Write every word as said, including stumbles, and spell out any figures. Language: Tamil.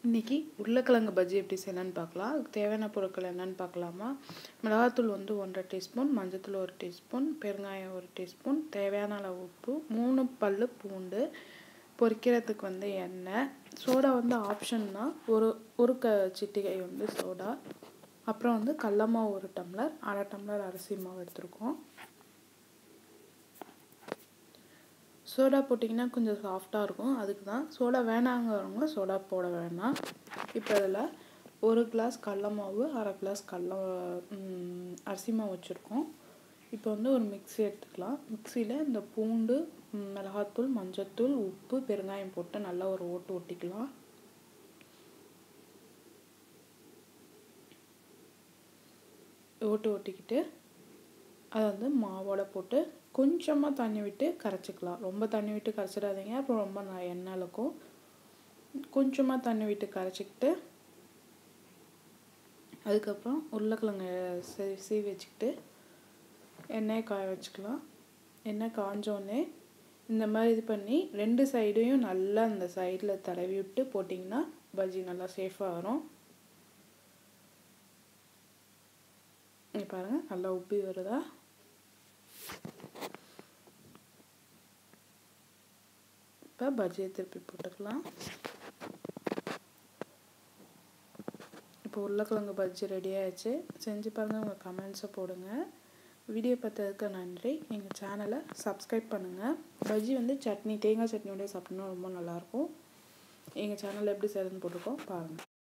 இன்றைக்கி உருளைக்கிழங்கு பஜ்ஜி எப்படி செய்யலான்னு பார்க்கலாம். அதுக்கு தேவையான பொருட்கள் என்னென்னு பார்க்கலாமா. மிளகாத்தூள் வந்து ஒன்றரை டீஸ்பூன், மஞ்சத்தூள் ஒரு டீஸ்பூன், பெருங்காயம் ஒரு டீஸ்பூன், தேவையான அளவு உப்பு, மூணு பல் பூண்டு, பொரிக்கிறதுக்கு வந்து எண்ணெய், சோடா வந்து ஆப்ஷன் தான். ஒரு ஒரு க சிட்டிகை வந்து சோடா, அப்புறம் வந்து கடல மாவு ஒரு டம்ளர், அரை டம்ளர் அரிசி மாவு எடுத்துருக்கோம். சோடா போட்டிங்கன்னா கொஞ்சம் சாஃப்டாக இருக்கும், அதுக்கு தான். சோடா வேணாங்கிறவங்க சோடா போட வேணாம். இப்போ இதில் ஒரு கிளாஸ் கடல மாவு, அரை கிளாஸ் கடல அரிசி மாவு வச்சுருக்கோம். இப்போ வந்து ஒரு மிக்ஸி எடுத்துக்கலாம். மிக்ஸியில் இந்த பூண்டு, மிளகாத்தூள், மஞ்சத்தூள், உப்பு, பெருங்காயம் போட்டு நல்லா ஒரு ஓட்டு ஓட்டிக்கலாம். ஓட்டு ஓட்டிக்கிட்டு அதை வந்து மாவோட போட்டு கொஞ்சமாக தண்ணி விட்டு கரைச்சிக்கலாம். ரொம்ப தண்ணி விட்டு கரைச்சிடாதீங்க, அப்புறம் ரொம்ப நான் எண்ணெய் இழுக்கும். கொஞ்சமாக தண்ணி விட்டு கரைச்சிக்கிட்டு அதுக்கப்புறம் உருளைக்கிழங்கு சீ சீவி வச்சுக்கிட்டு எண்ணெயை காய வச்சுக்கலாம். எண்ணெய் காஞ்சோடனே இந்த மாதிரி இது பண்ணி ரெண்டு சைடையும் நல்லா அந்த சைடில் தடவி விட்டு போட்டிங்கன்னா பஜ்ஜி நல்லா சேஃபாக வரும். இங்கே பாருங்கள், நல்லா உப்பி வருதா. இப்போ பஜ்ஜியை திருப்பி போட்டுக்கலாம். இப்போ உருளைக்கிழங்கு பஜ்ஜி ரெடி ஆகிடுச்சு. செஞ்சு பாருங்கள், உங்கள் கமெண்ட்ஸை போடுங்க. வீடியோ பார்த்ததுக்கு நன்றி. எங்கள் சேனலை சப்ஸ்கிரைப் பண்ணுங்கள். பஜ்ஜி வந்து சட்னி, தேங்காய் சட்னியோட சாப்பிட்டோன்னா ரொம்ப நல்லாயிருக்கும். எங்கள் சேனலில் எப்படி செய்கிறதுன்னு போட்டிருக்கோம் பாருங்கள்.